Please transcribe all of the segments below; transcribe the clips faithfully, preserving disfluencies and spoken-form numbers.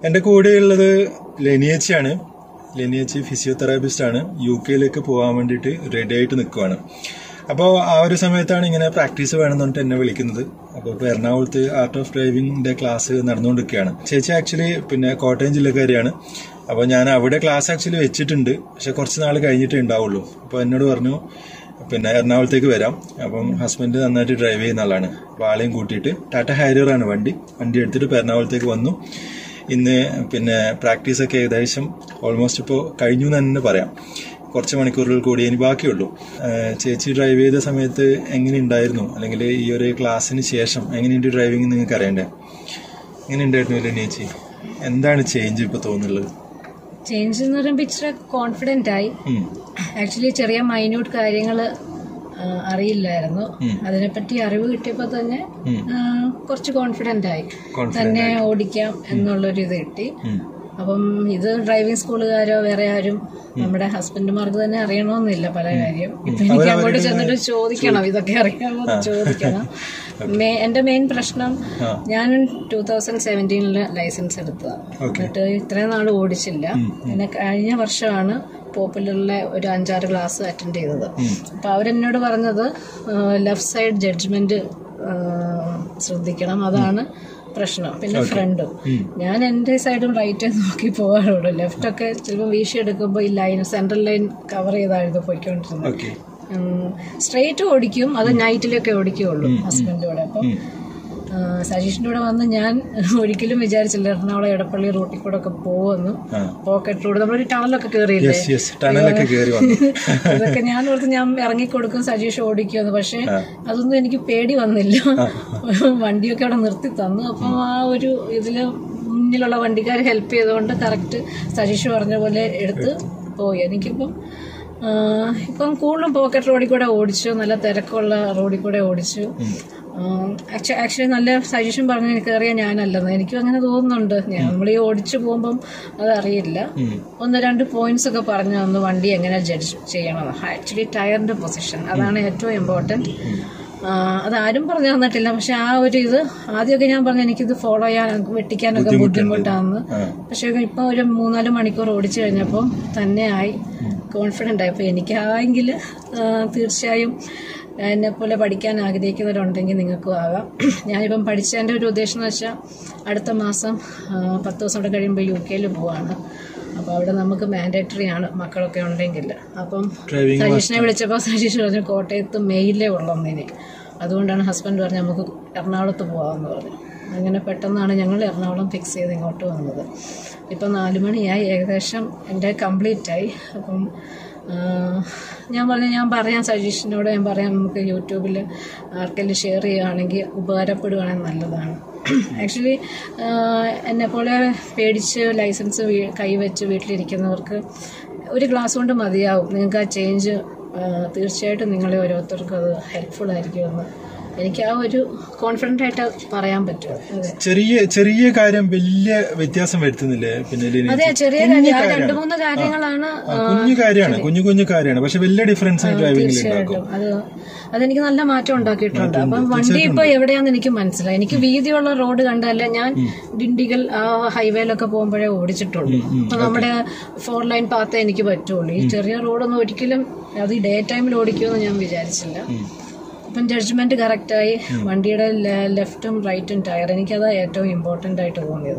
എൻ്റെ കൂടെയുള്ളത് ലെനിയേച്ചിയാണ്. ലെനിയേച്ചി ഫിസിയോതെറാപ്പിസ്റ്റ് ആണ്. യു കെയിലേക്ക് പോകാൻ വേണ്ടിയിട്ട് റെഡി ആയിട്ട് നിൽക്കുവാണ്. അപ്പോൾ ആ ഒരു സമയത്താണ് ഇങ്ങനെ പ്രാക്ടീസ് വേണമെന്ന് പറഞ്ഞിട്ട് എന്നെ വിളിക്കുന്നത്. അപ്പോൾ ഇപ്പോൾ എറണാകുളത്ത് ആർട്ട് ഓഫ് ഡ്രൈവിംഗിന്റെ ക്ലാസ് നടന്നുകൊണ്ടിരിക്കുകയാണ്. ചേച്ചി ആക്ച്വലി പിന്നെ കോട്ടയം ജില്ലക്കാരിയാണ്. അപ്പോൾ ഞാൻ അവിടെ ക്ലാസ് ആക്ച്വലി വെച്ചിട്ടുണ്ട്, പക്ഷെ കുറച്ച് നാൾ കഴിഞ്ഞിട്ടേ ഉണ്ടാവുള്ളൂ. അപ്പോൾ എന്നോട് പറഞ്ഞു പിന്നെ എറണാകുളത്തേക്ക് വരാം. അപ്പം ഹസ്ബൻഡ് നന്നായിട്ട് ഡ്രൈവ് ചെയ്യുന്ന ആളാണ്. അപ്പോൾ ആളെയും കൂട്ടിയിട്ട് ടാറ്റ ഹാരിയറാണ് വണ്ടി വണ്ടി എടുത്തിട്ട് ഇപ്പോൾ എറണാകുളത്തേക്ക് വന്നു. ഇന്ന് പിന്നെ പ്രാക്ടീസൊക്കെ ഏകദേശം ഓൾമോസ്റ്റ് ഇപ്പോൾ കഴിഞ്ഞു എന്ന് തന്നെ പറയാം. കുറച്ച് മണിക്കൂറുകൾ കൂടി ഇനി ബാക്കിയുള്ളൂ. ചേച്ചി ഡ്രൈവ് ചെയ്ത സമയത്ത് എങ്ങനെ ഉണ്ടായിരുന്നു, അല്ലെങ്കിൽ ഈ ഒരു ക്ലാസ്സിന് ശേഷം എങ്ങനെയുണ്ട് ഡ്രൈവിംഗ് നിങ്ങൾക്ക് അറിയണ്ടേ? എങ്ങനെ ഉണ്ടായിരുന്നു ലെനിയേച്ചി? എന്താണ് ചേഞ്ച് ഇപ്പോൾ തോന്നുന്നുള്ളത്? ചേഞ്ച് എന്ന് പറയുമ്പോൾ ഇച്ചിരി കോൺഫിഡന്റ് ആയി. ആക്ച്വലി ചെറിയ മൈന്യൂട്ട് കാര്യങ്ങൾ അറിയില്ലായിരുന്നു. അതിനെപ്പറ്റി അറിവ് കിട്ടിയപ്പോൾ തന്നെ കുറച്ച് കോൺഫിഡന്റ് ആയി, തന്നെ ഓടിക്കാം എന്നുള്ളൊരു ഇത് കിട്ടി. അപ്പം ഇത് ഡ്രൈവിംഗ് സ്കൂളുകാരോ വേറെ ആരും നമ്മുടെ ഹസ്ബൻഡുമാർക്ക് തന്നെ അറിയണമെന്നില്ല പല കാര്യം. ഇപ്പൊ എനിക്ക് അങ്ങോട്ട് ചെന്നിട്ട് ചോദിക്കണം, ഇതൊക്കെ അറിയാമോ ചോദിക്കണം. എന്റെ മെയിൻ പ്രശ്നം, ഞാൻ ടൂ തൗസൻഡ് സെവൻറ്റീനില് ലൈസൻസ് എടുത്തതാണ്. എന്നിട്ട് ഇത്രയും നാൾ ഓടിച്ചില്ല. പിന്നെ കഴിഞ്ഞ വർഷമാണ് പോപ്പുലറിലെ ഒരു അഞ്ചാറ് ക്ലാസ് അറ്റൻഡ് ചെയ്തത്. അപ്പൊ അവരെന്നോട് പറഞ്ഞത് ലെഫ്റ്റ് സൈഡ് ജഡ്ജ്മെന്റ് ശ്രദ്ധിക്കണം, അതാണ് പ്രശ്നം. പിന്നെ ഫ്രണ്ടും ഞാൻ എന്റെ സൈഡും റൈറ്റ് നോക്കി പോകാറുള്ളൂ. ലെഫ്റ്റ് ഒക്കെ ചിലപ്പോൾ വീശി എടുക്കുമ്പോൾ ഈ ലൈൻ സെൻട്രൽ ലൈൻ കവർ ചെയ്തായിരുന്നു പോയിക്കൊണ്ടിരുന്നത്. സ്ട്രെയിറ്റ് ഓടിക്കും, അത് നൈറ്റിലൊക്കെ ഓടിക്കുകയുള്ളൂ ഹസ്ബൻഡോടെ. അപ്പം സജീഷിന്റെ കൂടെ വന്ന് ഞാൻ ഒരിക്കലും വിചാരിച്ചില്ല എറണാകുളം എടപ്പള്ളി റൂട്ടിൽ കൂടെ ഒക്കെ പോകുന്നു. പോക്കറ്റ് റോഡ്, നമ്മളൊരു ടണലൊക്കെ കയറിയില്ലേ, അതൊക്കെ ഞാൻ ഓർത്ത് ഞാൻ ഇറങ്ങിക്കൊടുക്കും, സജീഷ് ഓടിക്കുമെന്ന്. പക്ഷെ അതൊന്നും എനിക്ക് പേടി വന്നില്ല. വണ്ടിയൊക്കെ അവിടെ നിർത്തി തന്നു. അപ്പം ആ ഒരു ഇതില് മുന്നിലുള്ള വണ്ടിക്കാർ ഹെൽപ്പ് ചെയ്തുകൊണ്ട് കറക്റ്റ് സജീഷ് പറഞ്ഞ പോലെ എടുത്ത് പോയി. എനിക്കിപ്പം ഇപ്പം കൂടുതലും പോക്കറ്റ് റോഡിൽ കൂടെ ഓടിച്ചു, നല്ല തിരക്കുള്ള റോഡിൽ കൂടെ ഓടിച്ചു. ആക്ച്വലി നല്ല സജഷൻ പറഞ്ഞ് എനിക്ക് അറിയാം ഞാനല്ലെന്ന്. എനിക്കും അങ്ങനെ തോന്നുന്നുണ്ട്. നമ്മൾ ഈ ഓടിച്ചു പോകുമ്പം അതറിയില്ല. ഒന്ന് രണ്ട് പോയിന്റ്സ് ഒക്കെ പറഞ്ഞു തന്നു വണ്ടി എങ്ങനെ ജഡ്ജ് ചെയ്യണം. ആക്ച്വലി ടയറിന്റെ പൊസിഷൻ, അതാണ് ഏറ്റവും ഇമ്പോർട്ടന്റ്. അതാരും പറഞ്ഞു തന്നിട്ടില്ല. പക്ഷെ ആ ഒരു ഇത് ആദ്യമൊക്കെ ഞാൻ പറഞ്ഞു എനിക്കിത് ഫോളോ ചെയ്യാൻ വെട്ടിക്കാനൊക്കെ ബുദ്ധിമുട്ടാണെന്ന്. പക്ഷെ ഇപ്പൊ ഒരു മൂന്നാല് മണിക്കൂർ ഓടിച്ചു കഴിഞ്ഞപ്പോൾ തന്നെ ആയി, കോൺഫിഡന്റ് ആയി. അപ്പൊ എനിക്കായെങ്കിൽ തീർച്ചയായും എന്നെ പോലെ പഠിക്കാൻ ആഗ്രഹിക്കുന്നവരുണ്ടെങ്കിൽ നിങ്ങൾക്കും ആകാം. ഞാനിപ്പം പഠിച്ചതിൻ്റെ ഒരു ഉദ്ദേശം എന്ന് വെച്ചാൽ അടുത്ത മാസം പത്ത് ദിവസം കൂടെ കഴിയുമ്പോൾ യു കെയിൽ പോവാണ്. അപ്പോൾ അവിടെ നമുക്ക് മാൻഡേറ്ററി ആണ് മക്കളൊക്കെ ഉണ്ടെങ്കിൽ. അപ്പം സജീഷിനെ വിളിച്ചപ്പോൾ സജീഷ് പറഞ്ഞു കോട്ടയത്ത് മെയിലേ ഉള്ളൊന്നിന്. അതുകൊണ്ടാണ് ഹസ്ബൻഡ് പറഞ്ഞ് നമുക്ക് എറണാകുളത്ത് പോകാമെന്ന് പറഞ്ഞു. അങ്ങനെ പെട്ടെന്നാണ് ഞങ്ങൾ എറണാകുളം ഫിക്സ് ചെയ്ത് ഇങ്ങോട്ട് വന്നത്. ഇപ്പം നാല് മണിയായി, ഏകദേശം എൻ്റെ കംപ്ലീറ്റ് ആയി. അപ്പം ഞാൻ പറഞ്ഞു ഞാൻ പറയാം സജീഷിനോട്, ഞാൻ പറയാം നമുക്ക് യൂട്യൂബിൽ ആർക്കെങ്കിലും ഷെയർ ചെയ്യുകയാണെങ്കിൽ ഉപകാരപ്പെടുകയാണെങ്കിൽ നല്ലതാണ്. ആക്ച്വലി എന്നെപ്പോലെ പേടിച്ച് ലൈസൻസ് കൈവച്ച് വീട്ടിലിരിക്കുന്നവർക്ക് ഒരു ക്ലാസ് കൊണ്ട് മതിയാവും. നിങ്ങൾക്ക് ആ ചേഞ്ച് തീർച്ചയായിട്ടും നിങ്ങളെ ഓരോരുത്തർക്കും അത് ഹെൽപ്ഫുൾ ആയിരിക്കുമെന്ന് എനിക്ക് ആ ഒരു കോൺഫിഡന്റ് ആയിട്ട് പറയാൻ പറ്റും. ചെറിയ ചെറിയ കാര്യം വലിയ വ്യത്യാസം വരുത്തുന്നില്ലേ? പിന്നെ അതെ, ചെറിയ കാര്യം രണ്ട് മൂന്ന് കാര്യങ്ങളാണ്, കുഞ്ഞു കാര്യമാണ്, കുഞ്ഞു കുഞ്ഞു കാര്യമാണ്, പക്ഷെ വലിയ ഡിഫറൻസ് തീർച്ചയായിട്ടും. അത് അതെനിക്ക് നല്ല മാറ്റം ഉണ്ടാക്കിയിട്ടുണ്ട്. അപ്പം വണ്ടി ഇപ്പൊ എവിടെയാന്ന് എനിക്ക് മനസ്സിലായി. എനിക്ക് വീതിയുള്ള റോഡ് കണ്ടല്ല, ഞാൻ ഡിണ്ടിഗൽ ആ ഹൈവേയിലൊക്കെ പോകുമ്പോഴേ ഓടിച്ചിട്ടുള്ളൂ. അപ്പൊ നമ്മുടെ ഫോർ ലൈൻ പാത്തേ എനിക്ക് പറ്റുള്ളൂ. ഈ ചെറിയ റോഡൊന്നും ഒരിക്കലും അത് ഡേ ടൈമിൽ ഓടിക്കുമെന്ന് ഞാൻ വിചാരിച്ചില്ല. അപ്പം ജഡ്ജ്മെന്റ് കറക്റ്റായി, വണ്ടിയുടെ ലെഫ്റ്റും റൈറ്റും ടയർ, എനിക്കതാ ഏറ്റവും ഇമ്പോർട്ടന്റ് ആയിട്ട് തോന്നിയത്.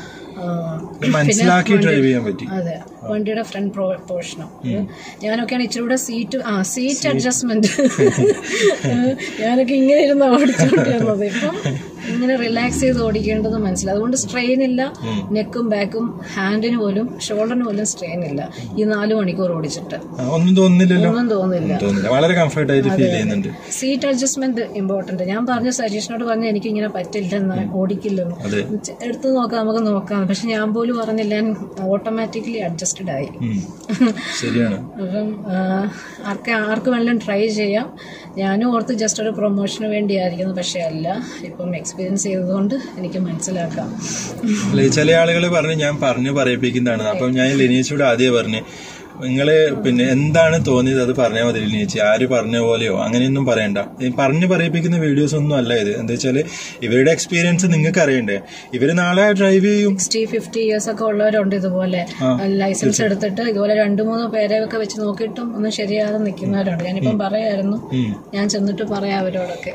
അതെ, വണ്ടിയുടെ ഫ്രണ്ട് പോർഷനും ഞാനൊക്കെയാണ് ഇച്ചിരി കൂടെ സീറ്റ് ആ സീറ്റ് അഡ്ജസ്റ്റ്മെന്റ് ഞാനൊക്കെ ഇങ്ങനെ ഇരുന്ന് ഓടിച്ചോണ്ടിരുന്നത്. ഇപ്പം ഇങ്ങനെ റിലാക്സ് ചെയ്ത് ഓടിക്കേണ്ടത് മനസ്സിലായി. അതുകൊണ്ട് സ്ട്രെയിൻ ഇല്ല, നെക്കും ബാക്കും ഹാൻഡിന് പോലും ഷോൾഡറിന് പോലും സ്ട്രെയിൻ ഇല്ല. ഈ നാലു മണിക്കൂർ ഓടിച്ചിട്ട് ഒന്നും തോന്നില്ല, വളരെ കംഫർട്ട് ആയിട്ട് ഫീൽ ചെയ്യുന്നുണ്ട്. Seat adjustment important. ഞാൻ പറഞ്ഞു സജീഷിനോട് പറഞ്ഞു എനിക്ക് ഇങ്ങനെ പറ്റില്ലെന്ന്, ഓടിക്കില്ലെന്ന്, എടുത്തു നോക്കാം നമുക്ക് നോക്കാം. പക്ഷെ ഞാൻ പോലും പറഞ്ഞില്ല, ഞാൻ ഓട്ടോമാറ്റിക്കലി അഡ്ജസ്റ്റഡ് ആയി. അപ്പം ആർക്ക് ആർക്ക് വേണമെങ്കിലും ട്രൈ ചെയ്യാം. ഞാനും ഓർത്ത് ജസ്റ്റ് ഒരു പ്രൊമോഷന് വേണ്ടിയായിരിക്കുന്നു, പക്ഷെ അല്ല, ഇപ്പം എക്സ്പീരിയൻസ് ചെയ്തതുകൊണ്ട് എനിക്ക് മനസ്സിലാക്കാം. ചില ആളുകൾ പറഞ്ഞു ഞാൻ പറഞ്ഞു പറയിപ്പിക്കുന്നതാണ്. അപ്പം ഞാൻ ലെനിയേച്ചിയോട് ആദ്യം പറഞ്ഞു നിങ്ങള് പിന്നെ എന്താണ് തോന്നിയത് അത് പറഞ്ഞാൽ മതി ലിനിയേച്ചി. ആര് പറഞ്ഞ പോലെയോ അങ്ങനെയൊന്നും പറയണ്ട. പറഞ്ഞു പറയിപ്പിക്കുന്ന വീഡിയോസ് ഒന്നും അല്ല ഇത്. എന്താ വെച്ചാല് ഇവരുടെ എക്സ്പീരിയൻസ് നിങ്ങൾക്ക് അറിയണ്ടേ. ഇവര് നാളെ ഡ്രൈവ് ചെയ്യും. സിക്സ്റ്റി ഫിഫ്റ്റി ഇയേഴ്സ് ഒക്കെ ഉള്ളവരുണ്ട് ഇതുപോലെ ലൈസൻസ് എടുത്തിട്ട് ഇതുപോലെ രണ്ടു മൂന്ന് പേരെ ഒക്കെ വെച്ച് നോക്കിയിട്ടും ഒന്നും ശരിയാതെ നിൽക്കുന്നവരുണ്ട്. ഞാനിപ്പം പറയായിരുന്നു, ഞാൻ ചെന്നിട്ട് പറയാം അവരോടൊക്കെ.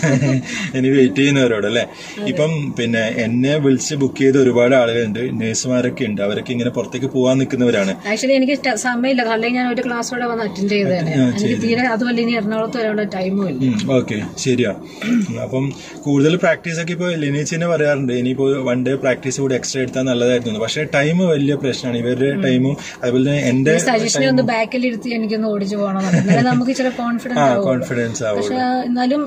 ഇനി വെയിറ്റ് ചെയ്യുന്നവരോട് അല്ലെ. ഇപ്പം പിന്നെ എന്നെ വിളിച്ച് ബുക്ക് ചെയ്ത ഒരുപാട് ആളുകളുണ്ട്, നേഴ്സുമാരൊക്കെ ഉണ്ട്. അവരൊക്കെ ഇങ്ങനെ പുറത്തേക്ക് പോവാൻ നിൽക്കുന്നവരാണ്. ആക്ച്വലി എനിക്ക് സമയമില്ല, അല്ലെങ്കിൽ ഞാൻ ഒരു ക്ലാസ്സോടെ വന്ന് അറ്റൻഡ് ചെയ്തേനെ. എനിക്ക് തീരെ അതുമല്ല ഇനി എറണാകുളത്ത് വരാനുള്ള ടൈമും ഇല്ല. ഓക്കെ, ശരിയാ. അപ്പം കൂടുതൽ പ്രാക്ടീസ് ഒക്കെ ഇപ്പൊ ലിനേച്ചിനെ പറയാറുണ്ട്, ഇനിയിപ്പോ വൺ ഡേ പ്രാക്ടീസ് കൂടി എക്സ്ട്രാ എടുത്താൽ നല്ലതായിരുന്നു. പക്ഷെ ടൈം വലിയ പ്രശ്നമാണ്. ഇവരുടെ ടൈമും അതുപോലെ തന്നെ എന്റെ സജഷനെ ഒന്ന് ബാക്കിൽ ഇരുത്തി എനിക്കൊന്ന് ഓടിച്ചു പോകണം. എന്നാലും നമുക്ക് ചില കോൺഫിഡൻസ് കോൺഫിഡൻസ് ആവും. പക്ഷെ എന്നാലും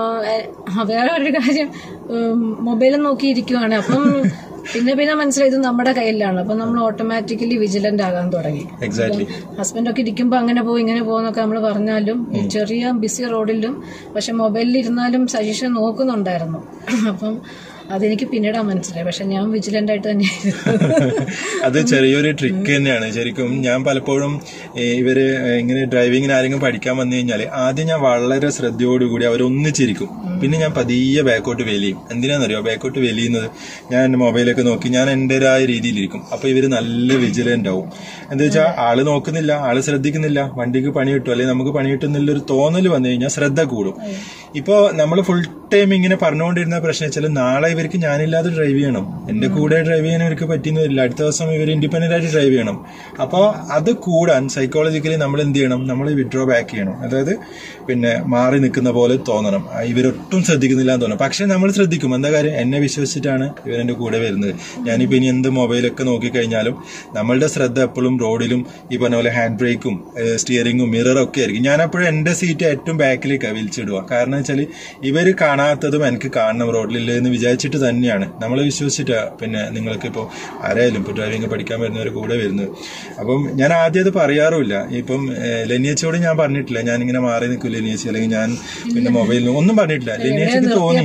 വേറെ ഒരു കാര്യം, മൊബൈലും നോക്കി ഇരിക്കുവാണ്. അപ്പം പിന്നെ പിന്നെ മനസ്സിലായത് നമ്മുടെ കയ്യിലാണ്. അപ്പൊ നമ്മൾ ഓട്ടോമാറ്റിക്കലി വിജിലന്റ് ആകാൻ തുടങ്ങി. ഹസ്ബൻഡ് ഒക്കെ ഇരിക്കുമ്പോ അങ്ങനെ പോകും ഇങ്ങനെ പോകുന്നൊക്കെ നമ്മൾ പറഞ്ഞാലും ചെറിയ ബിസി റോഡിലും പക്ഷെ മൊബൈലിൽ ഇരുന്നാലും സജഷൻ നോക്കുന്നുണ്ടായിരുന്നു. അപ്പം അതെനിക്ക് പിന്നീടാ മനസ്സിലായി. പക്ഷെ ഞാൻ വിജിലന്റ് ആയിട്ട് തന്നെയായിരുന്നു. അത് ചെറിയൊരു ട്രിക്ക് തന്നെയാണ് ശരിക്കും. ഞാൻ പലപ്പോഴും ഇവര് ഇങ്ങനെ ഡ്രൈവിങ്ങിന് ആരെങ്കിലും പഠിക്കാൻ വന്നു കഴിഞ്ഞാല് ആദ്യം ഞാൻ വളരെ ശ്രദ്ധയോടുകൂടി അവരൊന്നിച്ചിരിക്കും. പിന്നെ ഞാൻ പതിയെ ബാക്കോട്ട് വലിയും. എന്തിനാണെന്നറിയോ ബാക്കോട്ട് വലിയുന്നത്? ഞാൻ എന്റെ മൊബൈലൊക്കെ നോക്കി ഞാൻ എന്റേതായ രീതിയിലിരിക്കും. അപ്പൊ ഇവര് നല്ല വിജിലന്റ് ആവും. എന്താ വെച്ചാൽ ആള് നോക്കുന്നില്ല, ആള് ശ്രദ്ധിക്കുന്നില്ല, വണ്ടിക്ക് പണി കിട്ടും അല്ലെങ്കിൽ നമുക്ക് പണി കിട്ടുന്നില്ലൊരു തോന്നൽ വന്നു കഴിഞ്ഞാൽ ശ്രദ്ധ കൂടും. ഇപ്പോ നമ്മൾ ഫുൾ ടൈം ഇങ്ങനെ പറഞ്ഞുകൊണ്ടിരുന്ന പ്രശ്നം വെച്ചാൽ നാളെ ഇവർക്ക് ഞാനില്ലാതെ ഡ്രൈവ് ചെയ്യണം, എന്റെ കൂടെ ഡ്രൈവ് ചെയ്യാൻ ഇവർക്ക് പറ്റിയെന്ന് വരില്ല. അടുത്ത ദിവസം ഇവർ ഇൻഡിപെൻഡന്റ് ആയിട്ട് ഡ്രൈവ് ചെയ്യണം. അപ്പോൾ അത് കൂടാൻ സൈക്കോളജിക്കലി നമ്മൾ എന്ത് ചെയ്യണം? നമ്മൾ വിഡ്രോ ബാക്ക് ചെയ്യണം. അതായത് പിന്നെ മാറി നിൽക്കുന്ന പോലെ തോന്നണം. ഇവരൊട്ടും ശ്രദ്ധിക്കുന്നില്ല എന്ന് തോന്നണം. പക്ഷെ നമ്മൾ ശ്രദ്ധിക്കും. എന്താ കാര്യം? എന്നെ വിശ്വസിച്ചിട്ടാണ് ഇവരെന്റെ കൂടെ വരുന്നത്. ഞാനിപ്പോ ഇനി എന്ത് മൊബൈലൊക്കെ നോക്കിക്കഴിഞ്ഞാലും നമ്മളുടെ ശ്രദ്ധ എപ്പോഴും റോഡിലും ഈ പറഞ്ഞ പോലെ ഹാൻഡ് ബ്രേക്കും സ്റ്റിയറിംഗും മിററും ഒക്കെ ആയിരിക്കും. ഞാൻ അപ്പോഴും എന്റെ സീറ്റ് ഏറ്റവും ബാക്കിലേക്കാണ് വലിച്ചിടുക. കാരണം വെച്ചാൽ ഇവർ കാണാത്തതും എനിക്ക് കാണണം റോഡിലില്ല എന്ന് വിചാരിച്ചിട്ട് തന്നെയാണ് നമ്മളെ വിശ്വസിച്ചിട്ടാ പിന്നെ നിങ്ങൾക്ക് ഇപ്പോൾ ആരായാലും ഇപ്പോൾ ഡ്രൈവിംഗ് പഠിക്കാൻ വരുന്നവർ കൂടെ വരുന്നത്. അപ്പം ഞാൻ ആദ്യം അത് പറയാറുമില്ല. ഇപ്പം ലെനിയച്ചോട് ഞാൻ പറഞ്ഞിട്ടില്ല ഞാനിങ്ങനെ മാറി നിൽക്കും ലെനിയച്ചി, അല്ലെങ്കിൽ ഞാൻ പിന്നെ മൊബൈലിൽ ഒന്നും പറഞ്ഞിട്ടില്ല. ലെനിയച്ചിക്ക് തോന്നി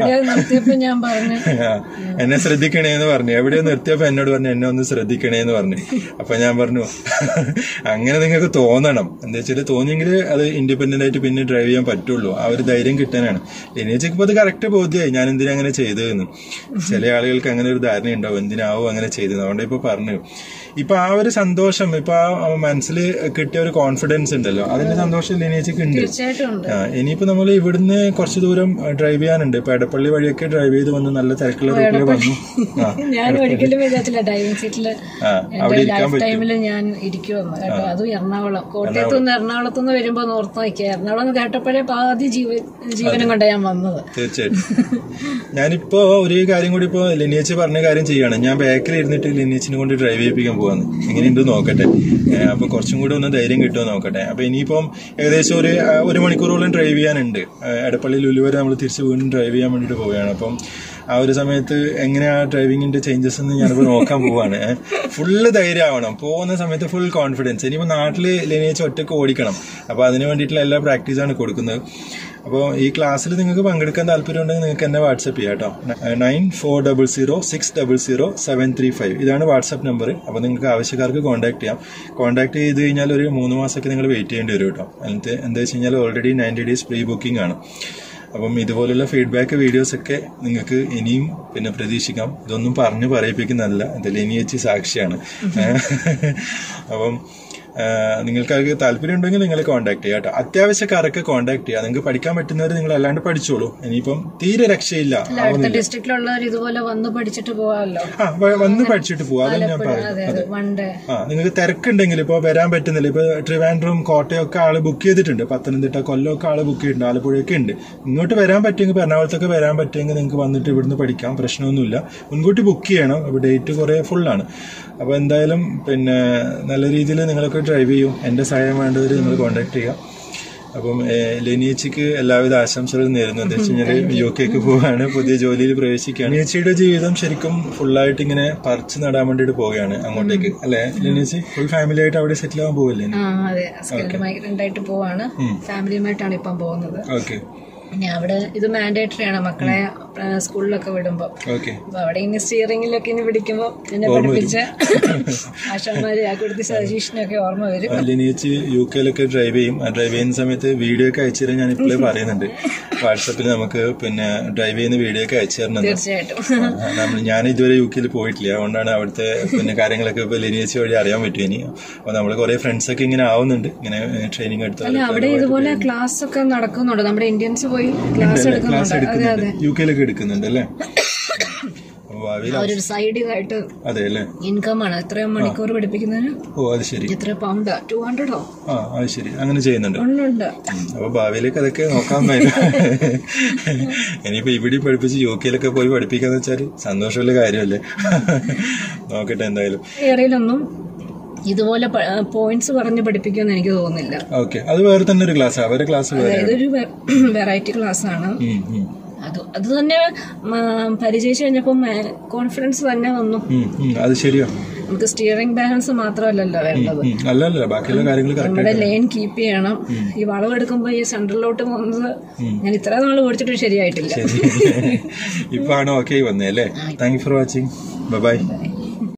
എന്നെ ശ്രദ്ധിക്കണേന്ന് പറഞ്ഞു. എവിടെയോ നിർത്തിയപ്പോ എന്നോട് പറഞ്ഞു എന്നെ ഒന്ന് ശ്രദ്ധിക്കണേന്ന് പറഞ്ഞു. അപ്പൊ ഞാൻ പറഞ്ഞു അങ്ങനെ നിങ്ങൾക്ക് തോന്നണം. എന്താ വെച്ചാൽ തോന്നിയെങ്കിൽ അത് ഇൻഡിപെൻഡന്റ് ആയിട്ട് പിന്നെ ഡ്രൈവ് ചെയ്യാൻ പറ്റുള്ളൂ. ആ ഒരു ധൈര്യം കിട്ടാനാണ്. ലെനിയച്ചിക്ക് ഇപ്പൊ അത് കറക്റ്റ് ബോധ്യമായി ഞാൻ എന്തിനാ അങ്ങനെ ചെയ്തതെന്ന്. ചില ആളുകൾക്ക് അങ്ങനെ ഒരു ധാരണ ഉണ്ടാവും എന്തിനാവും അങ്ങനെ ചെയ്തത്. അതുകൊണ്ട് ഇപ്പൊ പറഞ്ഞു ഇപ്പൊ ആ ഒരു സന്തോഷം, ഇപ്പൊ ആ മനസ്സിൽ കിട്ടിയ ഒരു കോൺഫിഡൻസ് ഉണ്ടല്ലോ, അതിന്റെ സന്തോഷം ലിനിയേച്ചിക്ക് ഉണ്ട്. ഇനിയിപ്പോ നമ്മൾ ഇവിടുന്ന് കുറച്ച് ദൂരം ഡ്രൈവ് ചെയ്യാനുണ്ട്. ഇപ്പൊ എടപ്പള്ളി വഴിയൊക്കെ ഡ്രൈവ് ചെയ്ത് വന്ന് നല്ല തിരക്കുള്ള റൂട്ടിൽ വന്നു. ഞാൻ ഒരിക്കലും വിചാരിച്ചില്ല ഡ്രൈവിംഗ് സീറ്റിൽ ലൈഫ് ടൈമിൽ ഞാൻ ഇരിക്കുമെന്ന് കേട്ടോ. അതും എറണാകുളം, കോട്ടയത്തു നിന്ന് എറണാകുളത്തു നിന്ന് വരുമ്പോ ഓർത്ത് നോക്കിയ എറണാകുളം കേട്ടപ്പോഴേ പാതി ജീവനം കൊണ്ടാണ് ഞാൻ വന്നത്. തീർച്ചയായിട്ടും. ഞാനിപ്പോ ഒരു കാര്യം കൂടി ഇപ്പൊ ലിനിയേച്ചി പറഞ്ഞ കാര്യം ചെയ്യാണ്. ഞാൻ ബാക്കിൽ ഇരുന്നിട്ട് ലിനിയേച്ചിനെ കൊണ്ട് ഡ്രൈവ് ചെയ്യിപ്പിക്കാൻ പോവാന്ന്. എങ്ങനെയുണ്ട് നോക്കട്ടെ. അപ്പൊ കുറച്ചും കൂടി ഒന്ന് ധൈര്യം കിട്ടുമോ നോക്കട്ടെ. അപ്പൊ ഇനിയിപ്പം ഏകദേശം ഒരു ഒരു മണിക്കൂറോളം ഡ്രൈവ് ചെയ്യാനുണ്ട്. എടപ്പള്ളി ലുലു വരെ നമ്മൾ തിരിച്ച് വീണ്ടും ഡ്രൈവ് ചെയ്യാൻ വേണ്ടിട്ട് പോവുകയാണ്. അപ്പം ആ ഒരു സമയത്ത് എങ്ങനെയാ ഡ്രൈവിങ്ങിന്റെ ചേഞ്ചസ് എന്ന് ഞാനിപ്പോ നോക്കാൻ പോവാണ്. ഫുള്ള് ധൈര്യം ആവണം. പോകുന്ന സമയത്ത് ഫുൾ കോൺഫിഡൻസ്. ഇനിയിപ്പോ നാട്ടില് ലിനിയേച്ച് ഒറ്റക്ക് ഓടിക്കണം. അപ്പൊ അതിന് വേണ്ടിയിട്ടുള്ള എല്ലാ പ്രാക്ടീസാണ് കൊടുക്കുന്നത്. അപ്പോൾ ഈ ക്ലാസ്സിൽ നിങ്ങൾക്ക് പങ്കെടുക്കാൻ താല്പര്യം ഉണ്ടെങ്കിൽ നിങ്ങൾക്ക് എന്നെ വാട്സപ്പ് ചെയ്യാം കേട്ടോ. Nine four double zero six double zero seven three five ഇതാണ് വാട്സപ്പ് നമ്പർ. അപ്പോൾ നിങ്ങൾക്ക് ആവശ്യക്കാർക്ക് കോൺടാക്ട് ചെയ്യാം. കോൺടാക്ട് ചെയ്ത് കഴിഞ്ഞാൽ ഒരു മൂന്ന് മാസമൊക്കെ നിങ്ങൾ വെയിറ്റ് ചെയ്യേണ്ടി വരും കേട്ടോ. എന്നിട്ട് എന്താ വെച്ച് കഴിഞ്ഞാൽ already ninety days pre booking ആണ്. അപ്പം ഇതുപോലുള്ള ഫീഡ്ബാക്ക് വീഡിയോസൊക്കെ നിങ്ങൾക്ക് ഇനിയും പിന്നെ പ്രതീക്ഷിക്കാം. ഇതൊന്നും പറഞ്ഞു പറയിപ്പിക്കുന്നതല്ല, ഇത് ലിനിയേച്ചി സാക്ഷിയാണ്. അപ്പം നിങ്ങൾക്ക് താല്പര്യം ഉണ്ടെങ്കിൽ നിങ്ങൾ കോൺടാക്ട് ചെയ്യാം കേട്ടോ. അത്യാവശ്യക്കാരൊക്കെ കോൺടാക്ട് ചെയ്യാം. നിങ്ങൾക്ക് പഠിക്കാൻ പറ്റുന്നവർ നിങ്ങൾ അല്ലാണ്ട് പഠിച്ചോളൂ. ഇനിയിപ്പം തീരെ രക്ഷയില്ല, ഇതുപോലെ വന്ന് പഠിച്ചിട്ട് പോവാമല്ലോ. ആ വന്ന് പഠിച്ചിട്ട് പോവാം. അതാണ് ഞാൻ പറയുന്നത്. ആ നിങ്ങൾക്ക് തിരക്കുണ്ടെങ്കിൽ ഇപ്പൊ വരാൻ പറ്റുന്നില്ല. ഇപ്പൊ ട്രിവാൻഡ്രം കോട്ടയൊക്കെ ആള് ബുക്ക് ചെയ്തിട്ടുണ്ട്, പത്തനംതിട്ട കൊല്ലമൊക്കെ ആള് ബുക്ക് ചെയ്തിട്ടുണ്ട്, ആലപ്പുഴയൊക്കെ ഉണ്ട്. ഇങ്ങോട്ട് വരാൻ പറ്റുമെങ്കിൽ എറണാകുളത്തൊക്കെ വരാൻ പറ്റുമെങ്കിൽ നിങ്ങൾക്ക് വന്നിട്ട് ഇവിടുന്ന് പഠിക്കാം, പ്രശ്നമൊന്നുമില്ല. മുൻകൂട്ടി ബുക്ക് ചെയ്യണം. അപ്പൊ ഡേറ്റ് കുറെ ഫുള്ളാണ്. അപ്പൊ എന്തായാലും പിന്നെ നല്ല രീതിയിൽ നിങ്ങളൊക്കെ ഡ്രൈവ് ചെയ്യും. എന്റെ സഹായം വേണ്ടവർ നിങ്ങൾ കോൺടാക്ട് ചെയ്യാം. അപ്പം ലെനിയേച്ചിക്ക് എല്ലാവിധ ആശംസകളും നേരുന്നു. എന്താ വെച്ച് കഴിഞ്ഞാല് യു കെക്ക് പോവാണ്, പുതിയ ജോലിയിൽ പ്രവേശിക്കുകയാണ്. ലെനിയേച്ചിയുടെ ജീവിതം ശരിക്കും ഫുള്ളായിട്ട് ഇങ്ങനെ പറിച്ചു നടാൻ വേണ്ടിട്ട് പോവുകയാണ് അങ്ങോട്ടേക്ക്, അല്ലെ ലെനിയേച്ചി? ഫുൾ ഫാമിലി ആയിട്ട് അവിടെ സെറ്റിൽ ആവാൻ പോവില്ലേ? പോവാണ്, ഫാമിലിയുമായിട്ടാണ് ഇപ്പം പോകുന്നത്. ഓക്കെ. പിന്നെ അവിടെ ഇത് മാൻഡേറ്ററി ആണ് മക്കളെ സ്കൂളിലൊക്കെ വിടുമ്പോ. അപ്പൊ അവിടെ ഇനി സ്റ്റിയറിംഗിലൊക്കെ ഇനി പിടിക്കുമ്പോ എന്നെ പഠിപ്പിച്ച ആശാന്മാര് ആ കൊടുത്ത് സജീഷിനൊക്കെ ഓർമ്മ വരും. ലിനിയേച്ചി യു കെയിലൊക്കെ ഡ്രൈവ് ചെയ്യും. ആ ഡ്രൈവ് ചെയ്യുന്ന സമയത്ത് വീഡിയോ ഒക്കെ അയച്ചു തരാൻ ഞാൻ ഇപ്പോഴേ പറയുന്നുണ്ട്. വാട്സാപ്പിൽ നമുക്ക് പിന്നെ ഡ്രൈവ് ചെയ്യുന്ന വീഡിയോ ഒക്കെ അയച്ചു തരുന്നത്. തീർച്ചയായിട്ടും. ഞാൻ ഇതുവരെ യു കെയിൽ പോയിട്ടില്ല, അതുകൊണ്ടാണ് അവിടുത്തെ പിന്നെ കാര്യങ്ങളൊക്കെ ഇപ്പൊ ലിനിയേച്ചി വഴി അറിയാൻ പറ്റും ഇനി. അപ്പൊ നമ്മള് കുറെ ഫ്രണ്ട്സ് ഒക്കെ ഇങ്ങനെ ആവുന്നുണ്ട്, ഇങ്ങനെ ട്രെയിനിങ് എടുത്ത്. അവിടെ ഇതുപോലെ ക്ലാസ് ഒക്കെ നടക്കുന്നുണ്ട്, നമ്മുടെ ഇന്ത്യൻസ് പോയി ക്ലാസ് എടുക്കുന്നുണ്ട്. യു കെയിലൊക്കെ എടുക്കുന്നുണ്ട് അല്ലേ? ഒരു സൈഡിലായിട്ട് ഇൻകം ആണ്. എത്ര മണിക്കൂർ പഠിപ്പിക്കുന്നതിന്? ഓ അത് ശരി. എത്ര പൗണ്ടാ? ടു ഹൺഡ്രഡോ? ആ അത് ശരി, അങ്ങനെ ചെയ്യുന്നുണ്ട്. ഉണ്ട്. അപ്പൊ ഭാവിയിലേക്ക് അതൊക്കെ നോക്കാൻ പറ്റും. ഇനിയിപ്പോ ഇവിടെ പഠിപ്പിച്ച് യു കെയിലൊക്കെ പോയി പഠിപ്പിക്കാന്ന് വെച്ചാല് സന്തോഷമുള്ള കാര്യമല്ലേ? നോക്കട്ടെ എന്തായാലും. ഏറിയലൊന്നും ഇതുപോലെ പോയിന്റ്സ് പറഞ്ഞ് പഠിപ്പിക്കുമെന്ന് എനിക്ക് തോന്നുന്നില്ല. ഓക്കെ, അത് വേറെ തന്നെ ഒരു ക്ലാസ്. അവരുടെ ക്ലാസ് ഇതൊരു വെറൈറ്റി ക്ലാസ് ആണ്. അത് അത് തന്നെ പരിചയിച്ചു കഴിഞ്ഞപ്പോ കോൺഫിഡൻസ് തന്നെ വന്നു. അത് ശരിയാ. നമുക്ക് സ്റ്റിയറിംഗ് ബാലൻസ് മാത്രമല്ലല്ലോ വേണ്ടത്, അല്ലല്ല ബാക്കിയുള്ള കാര്യങ്ങൾ നമ്മുടെ ലൈൻ കീപ്പ് ചെയ്യണം. ഈ വളവെടുക്കുമ്പോ ഈ സെൻട്രലിലോട്ട് പോകുന്നത് ഞാൻ ഇത്ര നാൾ ഓടിച്ചിട്ട് ശരിയായിട്ടില്ല. ഇപ്പൊ ആണ് ഓക്കെ വന്നേ അല്ലേ? Thank you for watching. Bye by.